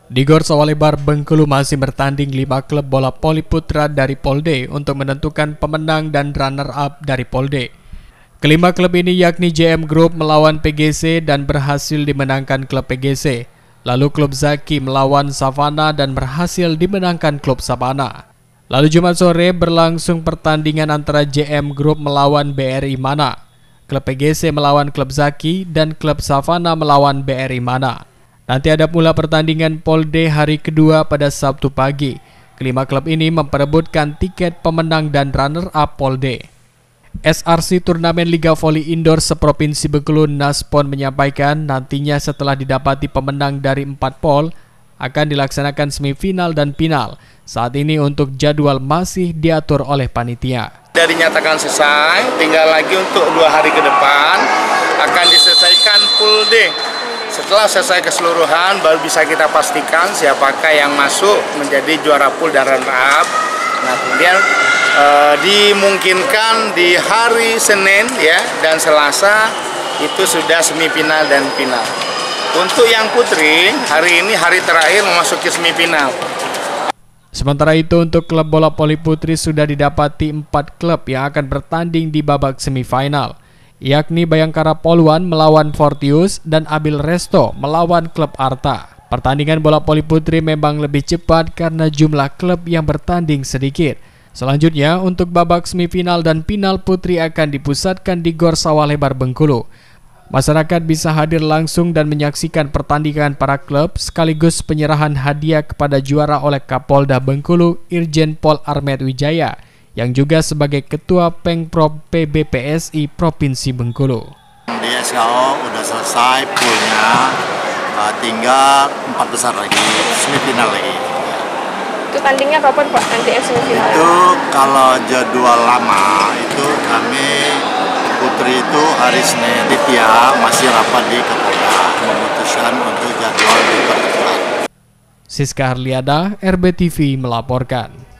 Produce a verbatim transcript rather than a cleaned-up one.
Di Gor Sawah-Lebar, Bengkulu masih bertanding lima klub bola voli putra dari Polda untuk menentukan pemenang dan runner-up dari Polda. Kelima klub ini yakni J M Group melawan P G C dan berhasil dimenangkan klub P G C. Lalu klub Zaki melawan Savana dan berhasil dimenangkan klub Savana. Lalu Jumat sore berlangsung pertandingan antara J M Group melawan B R I Mana. Klub P G C melawan klub Zaki dan klub Savana melawan B R I Mana. Nanti ada pula pertandingan Polda hari kedua pada Sabtu pagi. Kelima klub ini memperebutkan tiket pemenang dan runner-up Polda. S R C Turnamen Liga Voli Indoor Seprovinsi Bengkulu Naspon menyampaikan nantinya setelah didapati pemenang dari empat pol akan dilaksanakan semifinal dan final. Saat ini untuk jadwal masih diatur oleh panitia. Sudah dinyatakan selesai, tinggal lagi untuk dua hari ke depan akan diselesaikan pool D. Setelah selesai keseluruhan baru bisa kita pastikan siapakah yang masuk menjadi juara pool dan runner-up. Nah, kemudian eh, dimungkinkan di hari Senin ya dan Selasa itu sudah semifinal dan final. Untuk yang putri, hari ini hari terakhir memasuki semifinal. Sementara itu untuk klub bola voli putri sudah didapati empat klub yang akan bertanding di babak semifinal, yakni Bayangkara Poluan melawan Fortius dan Abil Resto melawan klub Arta. Pertandingan bola voli putri memang lebih cepat karena jumlah klub yang bertanding sedikit. Selanjutnya untuk babak semifinal dan final putri akan dipusatkan di Gor Sawah-Lebar Bengkulu. Masyarakat bisa hadir langsung dan menyaksikan pertandingan para klub sekaligus penyerahan hadiah kepada juara oleh Kapolda Bengkulu Irjen Pol Armet Wijaya yang juga sebagai Ketua Pengprov P B P S I Provinsi Bengkulu. Di S K O udah selesai poolnya, tinggal empat besar lagi, semifinal lagi. Itu tandingnya kapan Pak? Nanti semifinal? Itu kalau jadwal lama itu kami putri itu hari Senin Ditya masih rapat di Kapolda memutuskan untuk jadwal dipercepat. Siska Harliada, R B T V melaporkan.